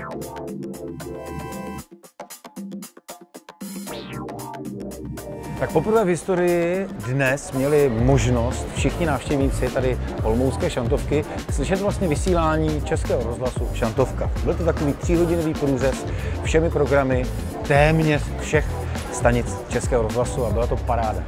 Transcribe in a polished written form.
Tak poprvé v historii dnes měli možnost všichni návštěvníci tady olomoucké šantovky slyšet vlastně vysílání Českého rozhlasu Šantovka. Byl to takový 3hodinový průřez všemi programy téměř všech stanic Českého rozhlasu a byla to paráda.